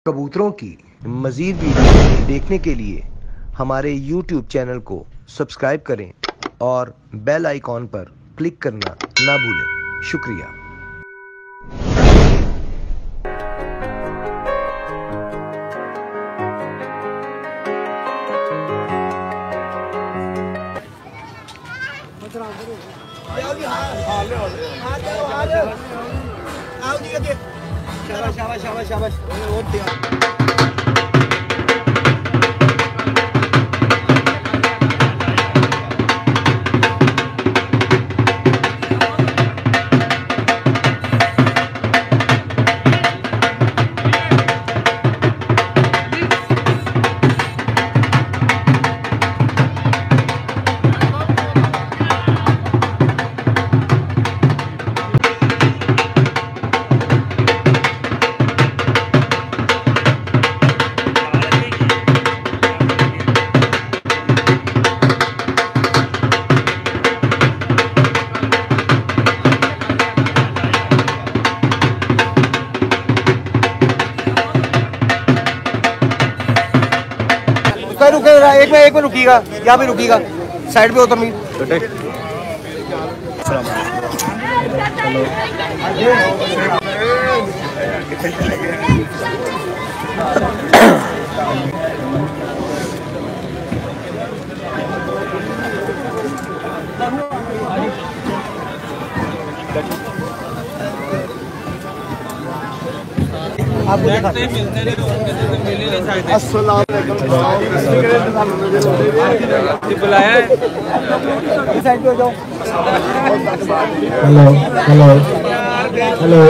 कबूतरों की मज़ीद वीडियो देखने के लिए हमारे YouTube चैनल को सब्सक्राइब करें और बेल आइकॉन पर क्लिक करना ना भूलें। शुक्रिया। शाबाश शाबाश शाबाश शाबाश। एक में रुकिएगा, यहाँ पे रुकिएगा, साइड पे हो तमीर। आपको अस्सलाम बुलाया है। साइड पे हो जाओ। Hello hello hello.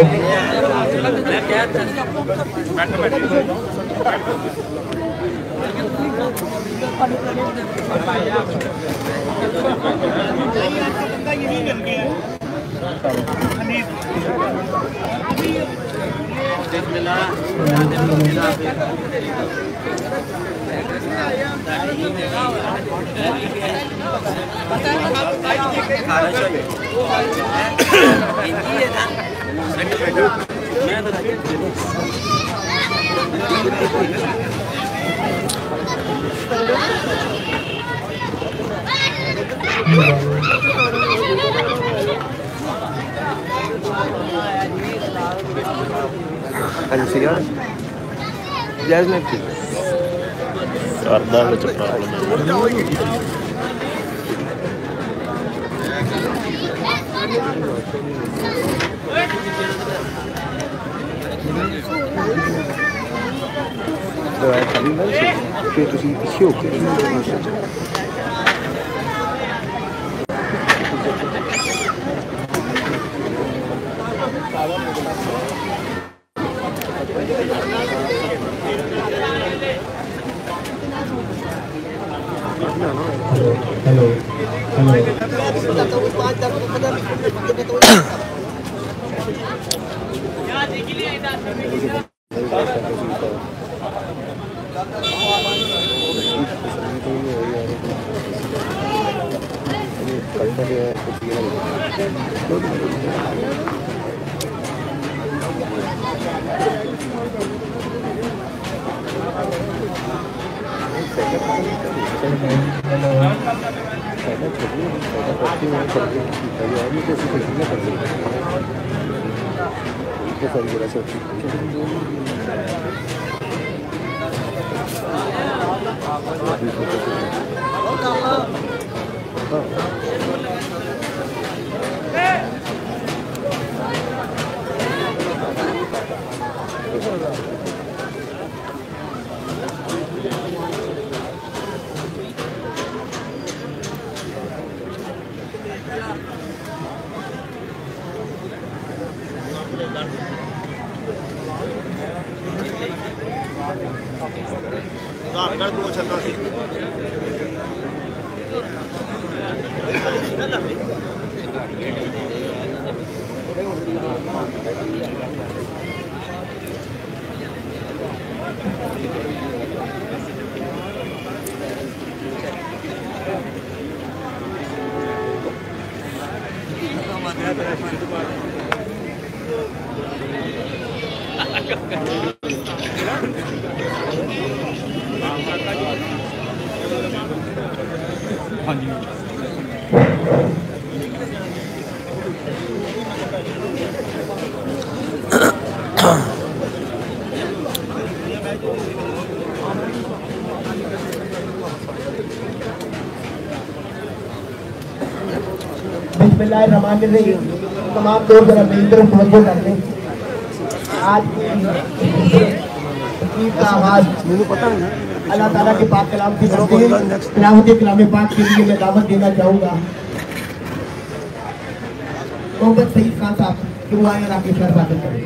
Kardan ਵਿੱਚ ਪ੍ਰੋਬਲਮ ਹੈ। ਫਿਰ ਤੁਸੀਂ ਪਿੱਛੇ ਹੋ ਕੇ हेलो हेलो। बिस्मिल्लाहिर्रहमानिर्रहीम। तमाम लोग जरा मेरी तरफ तवज्जो कर लें। आज ईद का आवाज अल्लाह ताला के पाक कलाम से करते हैं। तिलावत कलाम पाक के लिए मैं दावत देना चाहूँगा मोहम्मद सईद खान साहब कि वो आए आपके सर बातें करें।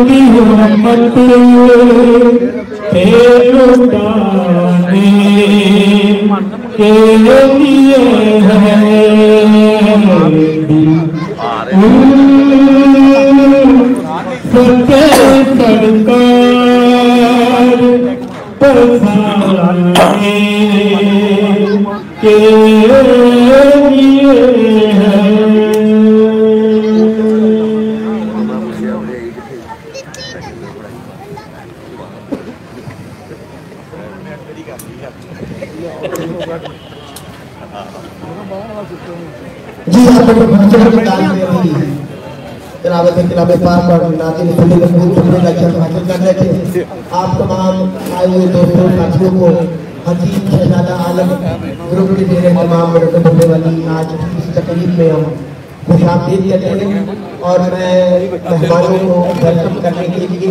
की हिम्मत थे लुटाने के लिए है सत्य सरकार बसाने के लिए है। जी आप तिलावत किताब पाक और नाज़िल खुले का जन्म हासिल कर रहे थे। आप तमाम आए हुए दोस्तों साथियों को हकीम शहजादा आलम ग्रुप के मेरे तमाम मुरतब होने वाली आज इस तकरीब में हम खुशामदीद कहते हैं और मैं मेहमानों को वेलकम करने के लिए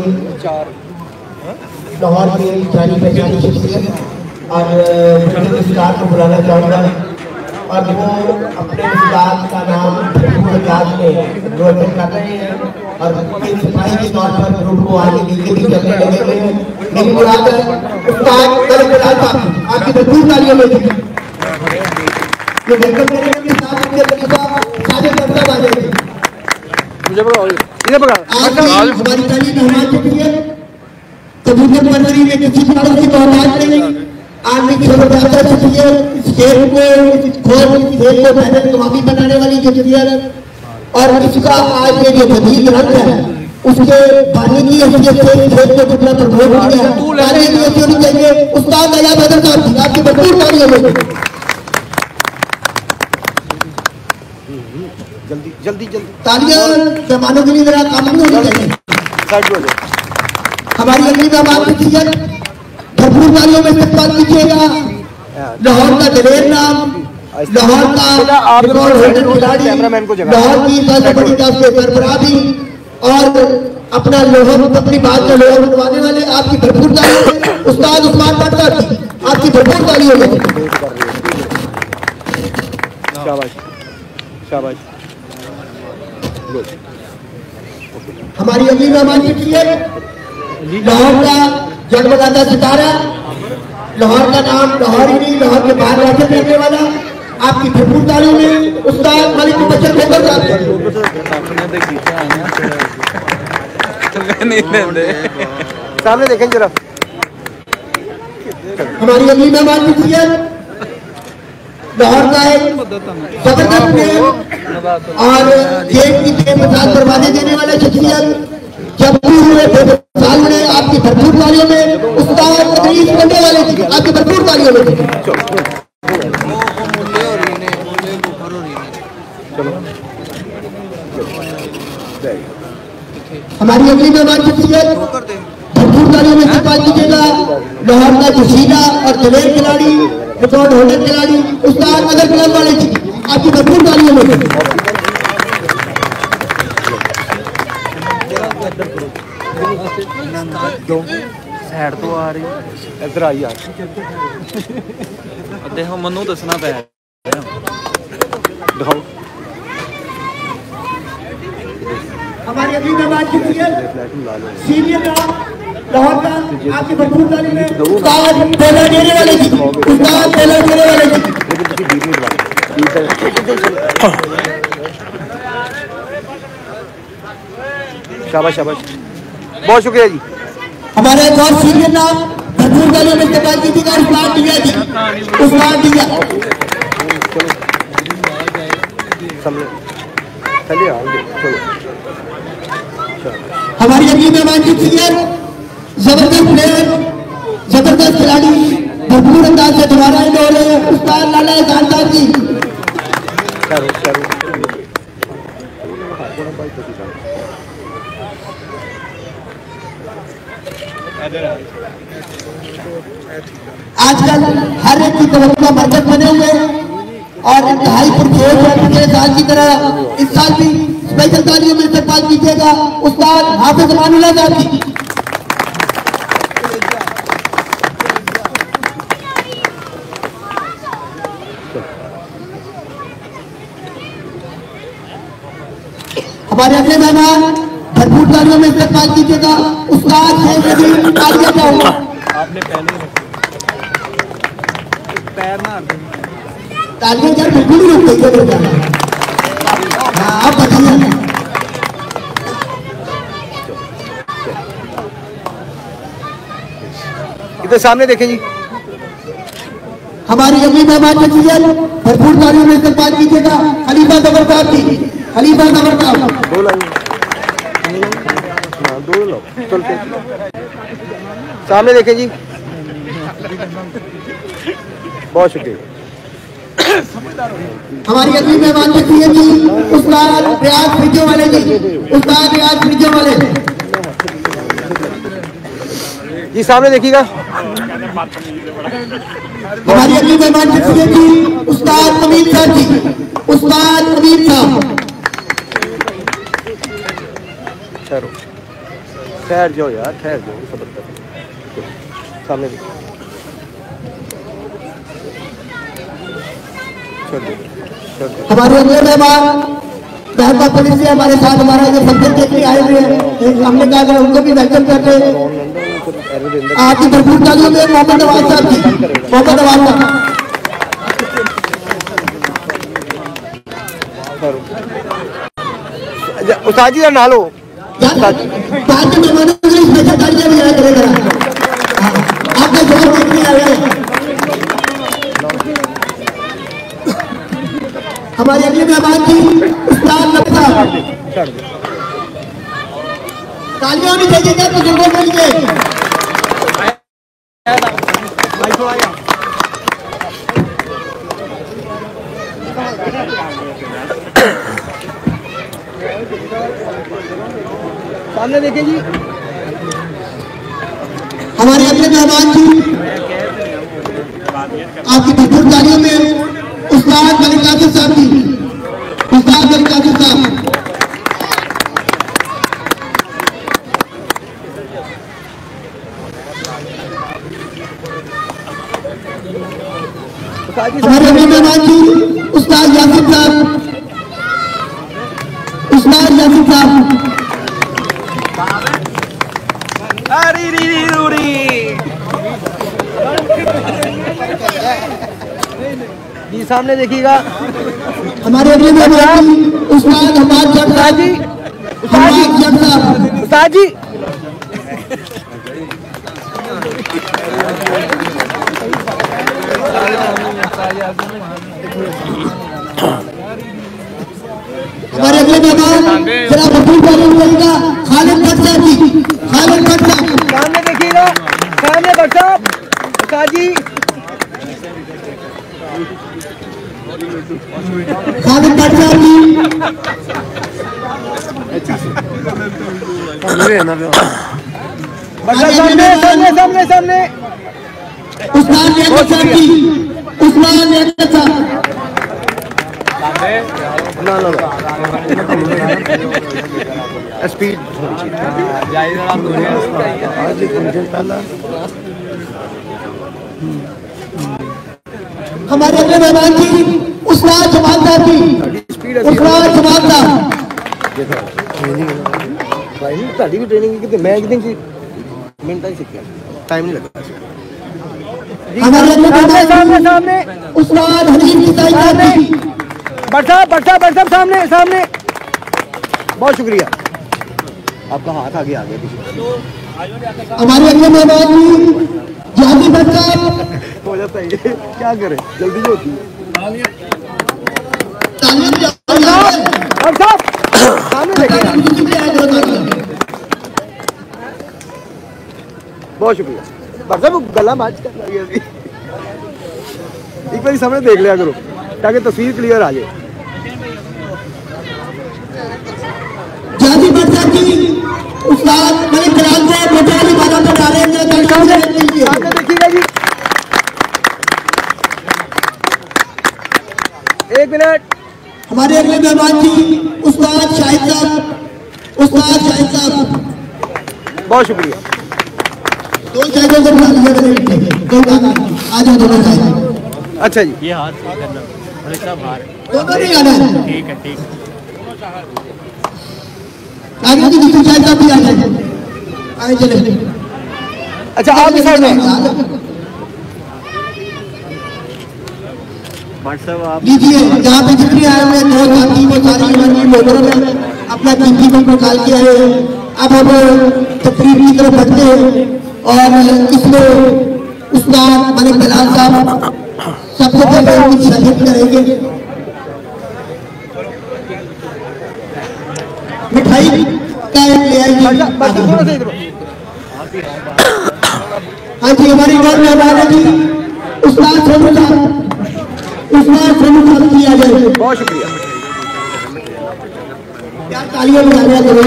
लाहौर की जानी पहचानी शख्सियत और रिश्तेदार को बुलाना चाहूँगा और वो अपने रिश्तेदार का नाम विकास में रोशन कर रहे हैं और सिपाही के तौर पर ग्रुप को आगे लेके भी चलने लगे हुए हैं। मेरी मुराद है उस्ताद आपकी भरपूर तालियों में वेलकम करेंगे के साथ उनके तरीका साझे करता बाजेंगे। मुझे पकड़ो इधर पकड़ो हमारी तालीम मेहमान के लिए कबूतर मंजरी में किसी तरह की मोहताज नहीं आदमी छोटा चाहिए शेर को खोल शेर को पहले कमामी बनाने वाली जो और इसका आज ये जो जदीद रंग है उसके बानी की हैसियत से शेर को कितना प्रमोट हो गया ताली की हैसियत होनी चाहिए। उस्ताद नया बदल साहब आपकी भरपूर तालियों में जल्दी जल्दी जल्दी तालियां मेहमानों के लिए जरा काम नहीं होनी चाहिए। हमारी अगली मेहमान की चीज भरपूर तालियों में इस्तेमाल कीजिएगा। लाहौर का दलेर नाम लाहौर का रिकॉर्ड होल्डर खिलाड़ी लाहौर की सबसे बड़ी तरफ से सरबराह भी और अपना लोहा अपनी बात का लोहा बनवाने वाले आपकी भरपूर तालियों में उस्ताद उस्मान पटका आपकी भरपूर तालियों में शाबाश शाबाश। हमारी अगली मेहमान की चीज लाहौर का जगमगाता सितारा लाहौर का नाम लाहौर ही नहीं लाहौर के बाहर रोशन करने वाला आपकी भरपूर तालियों में उस्ताद मालिक बच्चन खोकर सामने देखें जरा। हमारी अगली मेहमान की चीज लाहौर का एक जबरदस्त प्लेयर और गेम की बेमिसाल दरवाजे देने वाले शख्सियत जब भी हुए बेमिसाल ने आपकी भरपूर तालियों में उस्ताद तकलीफ करने वाले आपकी भरपूर तालियों में हमारी अगली मेहमान शख्सियत भरपूर तालियों में इस्तेमाल कीजिएगा। लाहौर का जोशीला और दलेर खिलाड़ी रिकॉर्ड होल्डर खिलाड़ी उस्ताद नगर क्लब वाले आपकी भरपूर तालियों में साइड तो आ रही इधर आई यार देखो मनु दसना पै दिखाओ। हमारी अगली मेहमान की सीनियर लाहौर का आपकी भरपूर तालीम में उस्ताद पहला देने वाले उस्ताद पहला देने वाले शाबाश शाबाश बहुत शुक्रिया जी। हमारे एक और सीनियर नाम भरपूर तालीम में इस्तेमाल कीजिएगा उस्ताद दिया जी उस्ताद दिया हमारी अगली मेहमान की सीनियर जबरदस्त प्लेयर जबरदस्त खिलाड़ी भरपूर अंदाज से दोबारा इन हो रहे हैं उस्ताद लाला खान साहब जी। आजकल हर एक की तवज्जो मरकज बने हुए हैं और इंतहाई पुरजोश है पिछले साल की तरह इस साल भी स्पेशल तालियों में इस्तेमाल कीजिएगा उस्ताद हाफिज अमानुल्लाह साहब की। हमारे अगले मेहमान भरपूर तालियों में इस्तेमाल कीजिएगा। उस्ताद शेख नजीर तालियां चाहूंगा। आपने पहले पैर ना तालियां क्या बिल्कुल ही रुक गई है बेटा। हाँ आप बताइए। इधर सामने देखें जी। हमारी अगली मेहमान शख्सियत भरपूर तालियों में इस्तेमाल कीजिएगा। खलीफा जफर साहब जी, खलीफा जफर साहब। सामने देखें जी। बहुत शुक्रिया। हमारी अगली मेहमान शख्सियत जी उस्ताद रियाज फ्रिजों वाले जी, उस्ताद रियाज फ्रिजों वाले जी। सामने देखिएगा। हमारी अगली मेहमान शख्सियत जी उस्ताद अमीर साहब जी, उस्ताद अमीर साहब। ठहर जाओ यार, ठहर जाओ, सब्र करो। सामने देखिए। हमारे अगले मेहमान दहका पुलिस से हमारे साथ हमारा जो फंक्शन देखने आए हुए हैं, हमने कहा अगर उनको भी वेलकम करते हैं। आपकी भरपूर तालियों में मोहम्मद नवाज साहब जी, मोहम्मद नवाज साहब। उस्ताद जी का नालो बाद के मेहमानों के लिए स्पेशल तालियां भी आया करेगा। आपका जोर देखने आ रहे हैं। हमारे अगले मेहमान जी उस्ताद नक्शा। तालियां भी देंगे बुजुर्गों के लिए। सामने देखें जी। हमारे अगले मेहमान जी आपकी भरपूर तालियों में उस्ताद मलिक कासिम साहब जी, उस्ताद मलिक कासिम साहब। हमारे अगले मेहमान जी उस्ताद यासिर साहब, उस्ताद यासिर साहब। जी सामने देखिएगा। हमारे अगले मेहमान जी उस्ताद हमाद जगताप जी, उस्ताद जी, उस्ताद जी। हमारे अगले मेहमान जरा भरपूर तालियां मिलेगा खालिद भट्ट साहब जी, खालिद भट्ट साहब। सामने देखिएगा। सामने भट्ट साहब, उस्ताद जी। खालिद भट्ट साहब जी। सामने सामने सामने सामने। उस्ताद लियाकत साहब जी, उस्ताद लियाकत साहब। स्पीड हमारे अगले मेहमान जी उस्ताद जमाल साहब जी, उस्ताद जमाल साहब। ਤੁਹਾਡੀ ਵੀ ट्रेनिंग की मैं एक दिन की मिनट ही सीखा, टाइम नहीं लगा। हमारे अगले मेहमान सामने उस्ताद हनीफ किसाई साहब जी। भट्ट साहब सामने सामने। बहुत शुक्रिया, आपका हाथ आगे आ गया। हमारे अगले मेहमान जी जाती भट्ट साहब। हो जाता है, क्या करें, जल्दी होती है। भट्ट साहब सामने देखिए। बहुत शुक्रिया भट्ट साहब, गला मैच कर गया। एक बार सामने देख लिया करो ताकि तस्वीर क्लियर आ जाए। जाती भट्ट साहब जी उस्ताद मलिक कराम साहब मोटाली वाला पर डाले हैं। सामने देखिएगा जी। एक मिनट। हमारे अगले मेहमान जी उस्ताद शाहिद साहब, उस्ताद शाहिद साहब। बहुत शुक्रिया। दो साइडों से बुला लिया करें, आ जाओ दोनों साइड। अच्छा जी, ये हाथ नहीं करना, मलिक साहब बाहर। दोनों नहीं आना है। ठीक है, ठीक। आगे की विष्णु साहब भी आ जाए, आगे चले। अच्छा आप इस साइड में लीजिए, जहाँ पे जितने आए हुए दो साथी वो सारी हमारी मोटरों में अपना कीमती वक्त निकाल के आए हैं। अब हम तकरीर की तरफ बढ़ते हैं और इसमें उस्ताद मलिक बिलाल साहब सबसे पहले उनकी शरीयत करेंगे। मिठाई का ले आइए। हाँ जी, हमारी घर में हमारे जी उस्ताद सोनू साहब, उस्ताद सोनू साहब की आ जाए। बहुत शुक्रिया, क्या तालियां बजाने करो।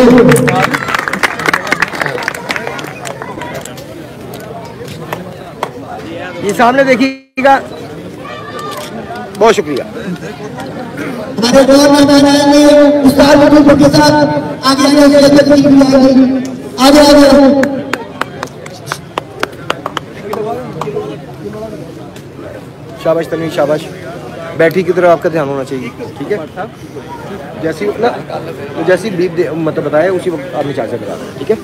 ये सामने देखिएगा। बहुत शुक्रिया। हमारे दौर में आएंगे उस्ताद बटुल के साथ आगे आगे आगे आगे शाबाश तनवीर, शाबाश। बैठी की तरफ आपका ध्यान होना चाहिए, ठीक है। जैसी ना तो जैसी बीप मतलब बताए उसी वक्त आपने चार्जर लगा दें, ठीक है।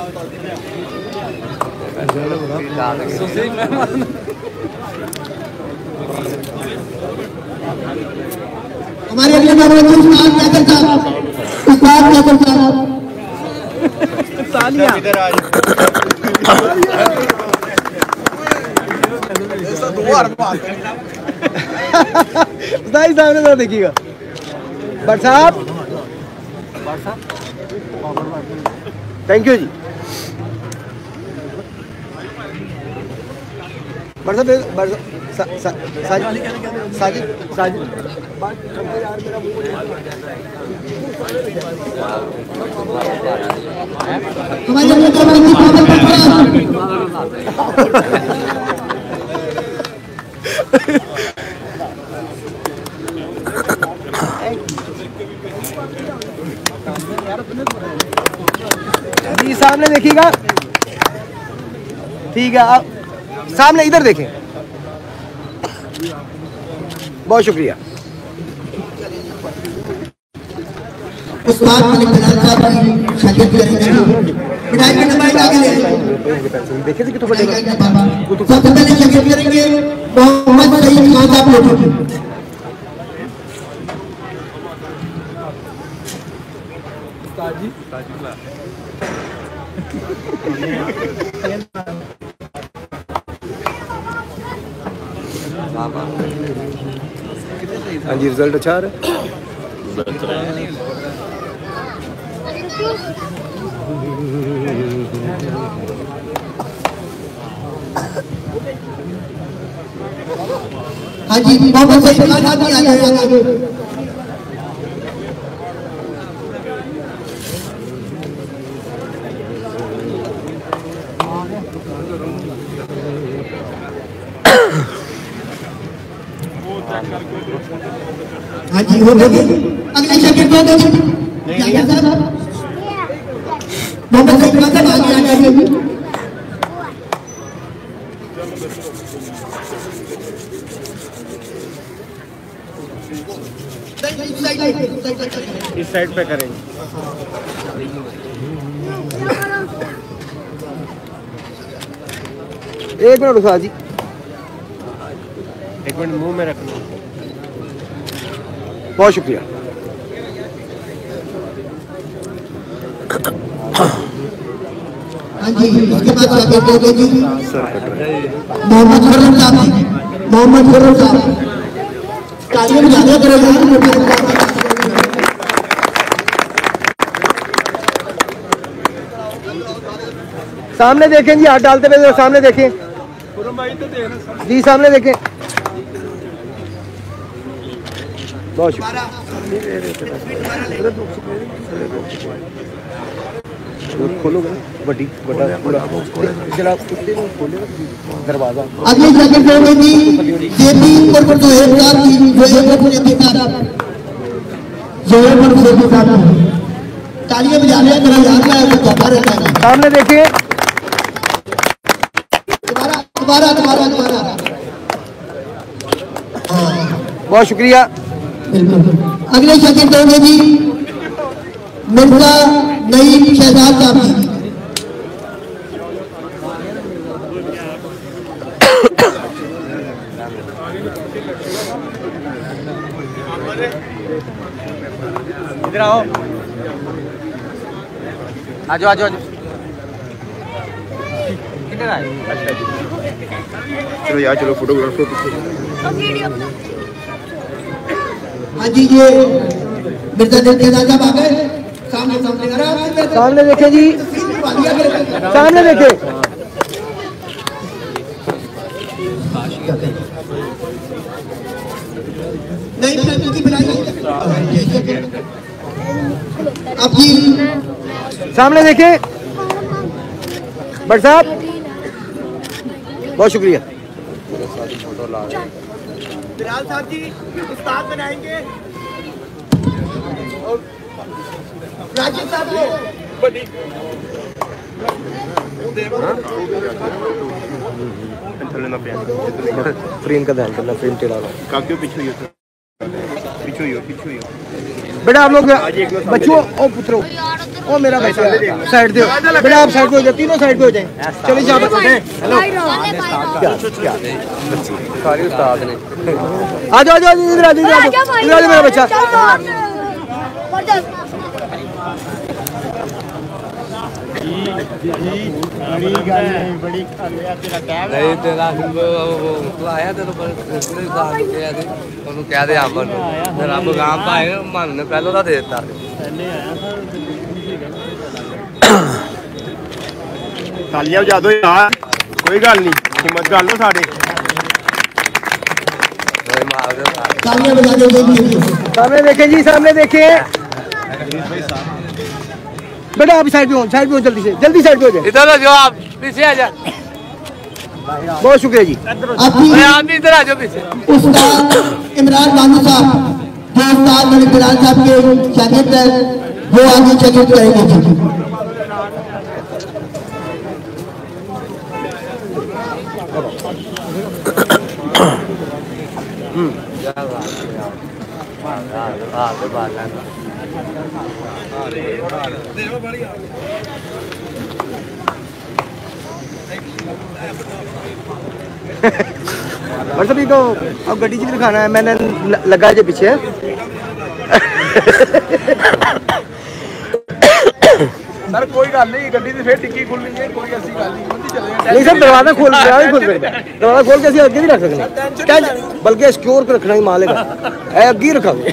हमारे अगले मेहमान उस्ताद कैसर साहब, उस्ताद कैसर साहब तालियां। सामने तो देखिएगा। भट्ट साहब, थैंक यू जी। भट्ट साहब, साजिद हमारे अगले जी सामने देखिएगा, ठीक है। आप सामने इधर देखें। बहुत शुक्रिया। उस्ताद मलिक बिलाल साहब की शरीयत करेंगे। मिठाई का डब्बा आगे ले देखे थे कि सबसे पहले शरीयत करेंगे मोहम्मद सईद खान साहब लोग। हाँ जी, रिजल्ट अच्छा आ रहा है। हाँ जी, मोहम्मद सईद खान साहब भी आ जाए आगे। हाँ जी, हो गए। अगले शकील को दो क्या साहब, मोहम्मद सईद खान साहब आगे आ जाइए। इस साइड पे करेंगे। एक मिनट उस्ताद जी, एक मिनट मुंह में रखना। बहुत शुक्रिया। हाँ जी, इसके बाद आगे दोगे जी मोहम्मद खुर्रम साहब, मोहम्मद खुर्रम साहब तालियां बजाया करेगा। सामने देखें जी, हाथ डालते हुए सामने देखें जी, सामने देखें। बहुत शुक्रिया। खोलोगे बड़ी बड़ा पूरा जरा दरवाजा। अगली सेकंड में भी जेपी और जोहेब साहब की जोहेब और जेपी साहब, जोहेब और जेपी साहब तालियां बजाने जरा याद आया तो जाता रहता है। सामने देखिए, दोबारा दोबारा दोबारा। बहुत शुक्रिया। अगले सेकंड में भी मिर्जा नईम शहजाद साहब जी। इधर आओ, आजो आजो आजो। किधर आए? चलो यार, चलो फोटोग्राफर पीछे। हाँ जी, ये मिर्जा दिल साहब आ गए। सामने सामने देखे जी, सामने देखे। नहीं अब जी सामने देखे। बट साहब बहुत शुक्रिया। बिलाल साहब जी उस्ताद बनाएंगे। राजीव साहब को फ्रेम का ध्यान करना, फ्रेम टेढ़ा काक्यों पीछे हो, पीछे हो। बेटा आप लोग बच्चों ओ पुत्रो, ओ मेरा बच्चा साइड दो बेटा, आप साइड पे हो जाए, तीनों साइड पे हो जाए। चलिए यहाँ पर हेलो, सारे उस्ताद ने। आ जाओ इधर आ जाओ, इधर आ जाओ मेरा बच्चा। नहीं तेरा वो आया तेरे पर कह दे अमन रब काम पाए मन ने पहले तो देता तालियां बजा दो यार, कोई गल नहीं, हिम्मत कर लो सारे। तालियां बजा दो। सामने देखे जी, सामने देखे। बेटा आप साइड पे हो, साइड पे हो, जल्दी से जल्दी साइड पे हो जाए। इधर आ जाओ, आप पीछे आ जाओ। बहुत शुक्रिया जी। आप भी इधर आ जाओ पीछे। उस्ताद इमरान बानू साहब जो उस्ताद मलिक बिलाल साहब के शागिर्द हैं, वो आगे शागिर्द करेंगे जी। मतलब ये तो अब गड्डी च दिखाना है, मैंने लगा जे पीछे। सर कोई गल नहीं, गड्डी दी फिर डिक्की खुलनी है, कोई ऐसी गल नहीं, नहीं सर दरवाजा खोल सकते, दरवाजा खोल के अभी अगे भी रख सकते, बल्कि सिक्योर कर रखना ही माल है, अगे ही रखा।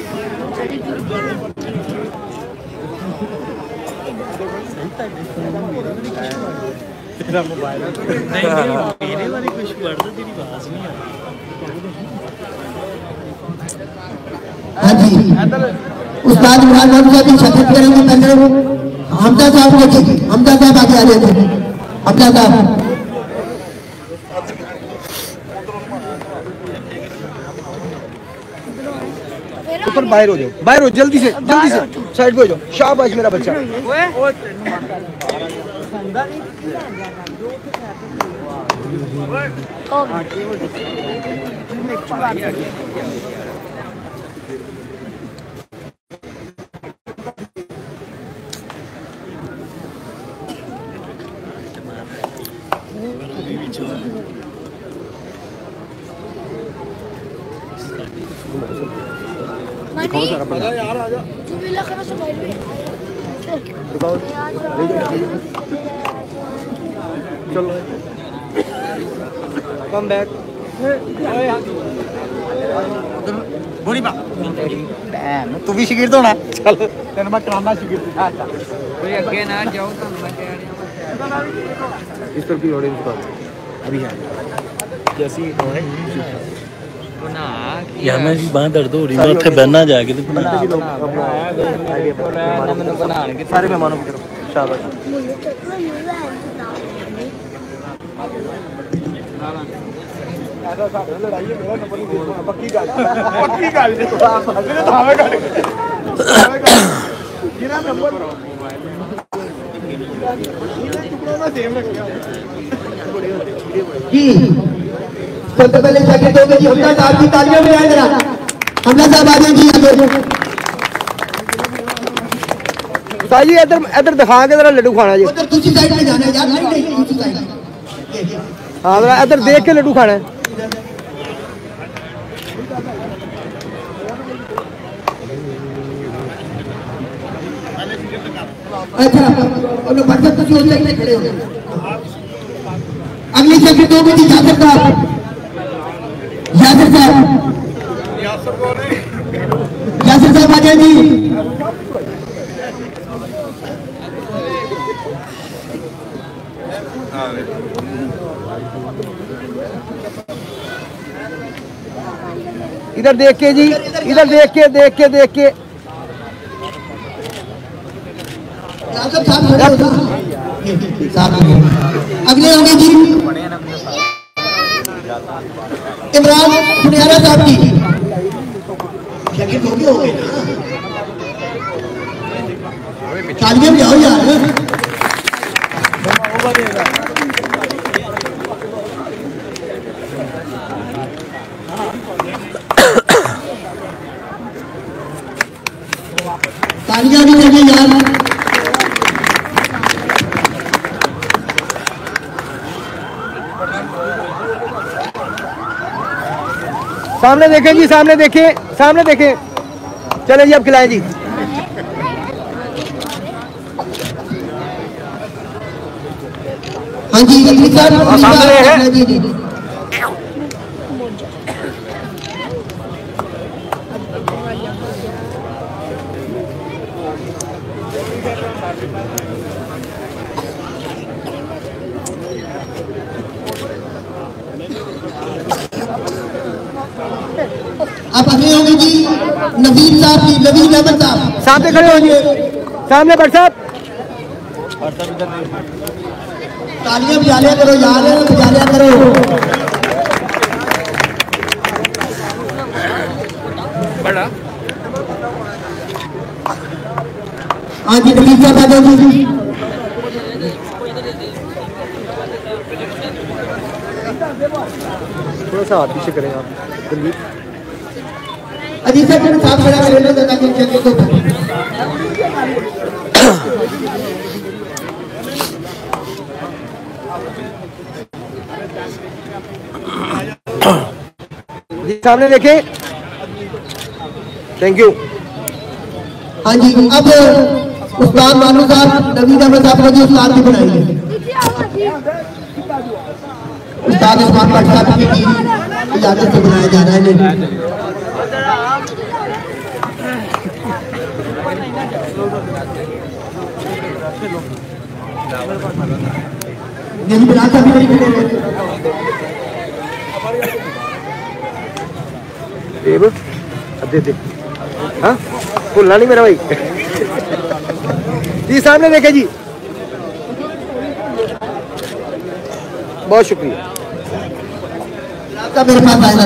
हाँ जी, उस्ताद इमरान बानू साहब की शागिर्द करेंगे। पहले हमजा साहब को जी, हमजा साहब आगे आ जाए। हमजा साहब ऊपर बाहर हो जाओ, बाहर हो, जल्दी से साइड पे हो जाओ। शाबाश मेरा बच्चा। दिखाओ सारा बंदा यार, आ जा तू भी लगा ना मोबाइल में दिखाओ। चलो कम बैक बोरी बा तू भी शिगिर्द होना। चल तेन मैं कराना शिगिर्द। कोई आगे ना जाओ तो मैं कह रहा हूं इस तरफ की ऑडियंस का अभी है जैसी है बना यार मेरी बांह दर्द हो रही है, ਉੱਥੇ ਬਹਿਣਾ ਜਾ ਕੇ ਤੇ बना के सारे मेहमानों की तरफ शाबाश। पक्की गल जी सबसे पहले शागिर्द होंगे जी हमजा साहब की। तालियां बजाएं जरा। हमजा साहब आ जाए जी आगे। ताजी इधर इधर दिखा के जरा लड्डू खाना जी। उधर दूसरी साइड में जाना है यार, नहीं दूसरी साइड। हाँ जरा इधर देख के लड्डू खाना है। अच्छा और बच्चे कुछ हो जाए खड़े हो। अगली सेकंड दो मिनट यासर साहब, यासर साहब, यासर साहब आ जाए जी। इधर देख के जी, इधर देख के देख के देख के अगले होंगे जी इमरान सुनियारा साहब की। तालियां बजाओ यार। तालियां भी चाहिए यार। सामने देखें जी, सामने देखें, सामने देखें। चले जी अब खिलाएं जी। हाँ जी सामने है। आप अगले होंगे जी नवीन साहब की, नवीन अहमद साहब। सामने खड़े हो जी, सामने भट्ट साहब। तालियां बजा लिया करो यार, बजा लिया करो। बड़ा हाँ जी नवीन साहब आ जाओ जी। थोड़ा सा हाथ पीछे करें आप दिल्ली। अजीत साहब खड़ा करें ना दादा जी चेक को। सामने देखें। Thank you. हाँ जी अब उस्ताद मानू साहब, नवीन अहमद साहब को जी उस्ताद भी बनाएंगे। उस्ताद उस्मान भट्ट साहब की इजाजत से बनाया जा रहा है। नहीं बिलाल साहब भी खड़े हैं। दे दे। हाँ भूलना नहीं मेरा भाई। जी सामने देखे जी। बहुत शुक्रिया। मेरे पास आएगा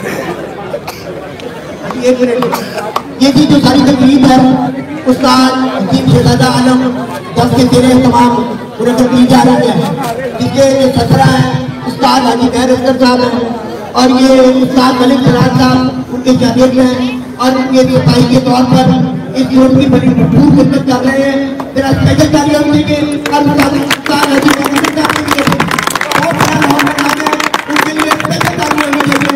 एक मिनट। ये जी जो सारी तकलीफ है उस्ताद हकीम शहजादा आलम जब के तेरे तमाम पूरे तकलीफ जा रही है, जिसके जो ससरा है उस्ताद हाजी महर अख्तर साहब है और ये उस्ताद मलिक फराज साहब उनके जागीर में हैं और उनके सफाई के तौर पर इस रोड की बड़ी भरपूर खिदमत कर रहे हैं। मेरा स्पेशल तालियां देंगे और उस्ताद हाजी महर अख्तर साहब के लिए बहुत बड़ा माहौल बना है, उनके लिए स्पेशल तालियां देंगे।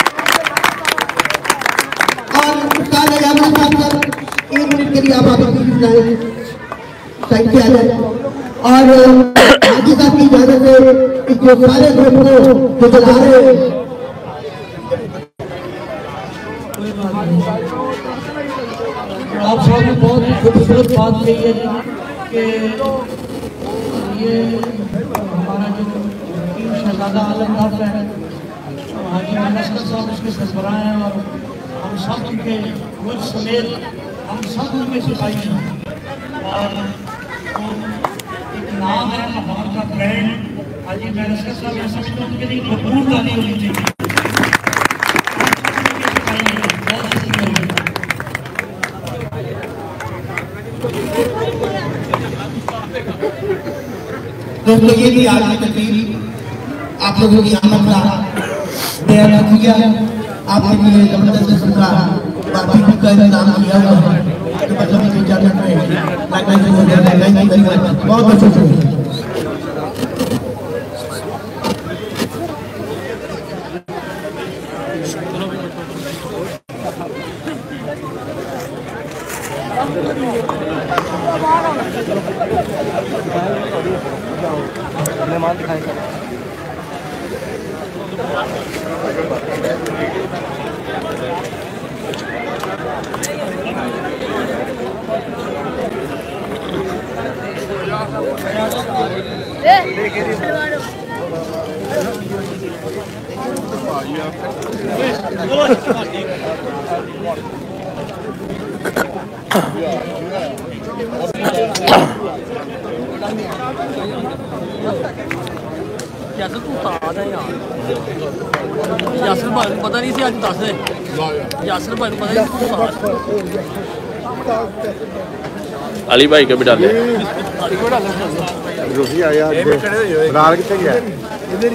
और उस्ताद यादव साहब सर एक मिनट के लिए आप साइड पे आ जाए और हाजी साहब की इजाजत से इस जो सारे ग्रुप को जो चला रहे हैं। आप सबने बहुत खूबसूरत बात कही है कि ये हमारा जो शहजादा आलम है हाजी महर साहब उसके सरबराह हैं और हम सब उनके मुल्क समेत हम सब उनके सिपाही हैं और एक नाम है हमारा का ब्रांड हाजी महर साहब ये सब उनके लिए भरपूर ताली होनी चाहिए। दोस्तों ये भी आज की तकरीर आप लोगों की आमद का बयान किया। आपके लिए जबरदस्त किस्म का बारबेक्यू का इंतजाम किया हुआ है। तो मतलब इजाजत में बहुत अच्छा चला। मेहमान दिखाएगा यासर तू ताज़ है यार यासर भाई को पता नहीं थी आज 10 है यासर भाई को पता नहीं तू अली भाई के भी डाले रोजी आया रार कितने गया इधर ही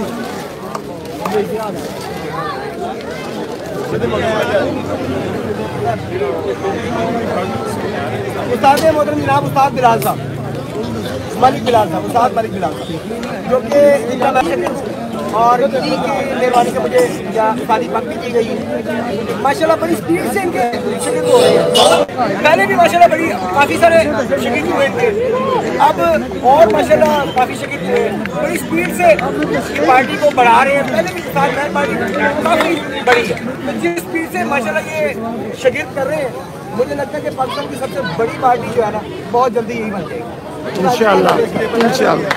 उस्ताद मोहतरम जनाब उस्ताद बिलाल साहब मलिक बिलाल साहब उस्ताद मलिक बिलाल साहब जो कि और इनकी मेहरबानी से मुझे शादी पक भी की गई माशाल्लाह बड़ी स्पीड से इनके शकीक हो रहे हैं। पहले भी माशाल्लाह बड़ी काफ़ी सारे शकीक हुए थे अब और माशाल्लाह काफ़ी शकीक हुए बड़ी स्पीड से ये पार्टी को बढ़ा रहे हैं। पहले भी साथ में पार्टी काफ़ी बड़ी है तो जिस स्पीड से माशाल्लाह ये शकीक कर रहे हैं मुझे लगता है कि पाकिस्तान की सबसे बड़ी पार्टी जो है ना बहुत जल्दी यही बन जाएगी इंशाअल्लाह इंशाअल्लाह।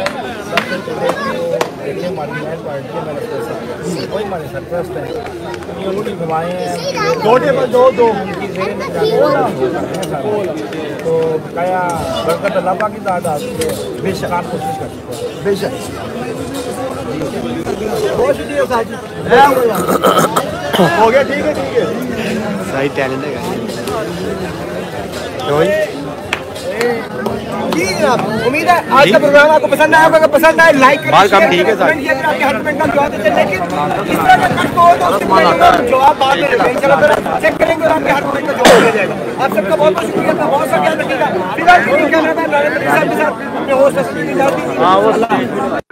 कोई हमारे सरप्रस्त है घुमाए हैं दो टेबल दो तो क्या बरकत अल्लाह पाक की दाद बेशक आप कोशिश कर सकते हैं बेशक बहुत शुक्रिया साहब हो गया ठीक है सही टैलेंट है जी जनाब उम्मीद है आज का प्रोग्राम आपको पसंद आया होगा। अगर पसंद आए लाइक बाल काम ठीक है सर आपके हर कमेंट का जवाब देते हैं लेकिन इस तरह का कुछ हो तो जवाब बाद में देंगे इंशाल्लाह चेक करेंगे और आपके हर कमेंट का जवाब दिया जाएगा। आप सबका बहुत बहुत शुक्रिया बहुत सा ख्याल रखिएगा फिलहाल कैमरा मैन नरेंद्र साहब के साथ अपने होस्ट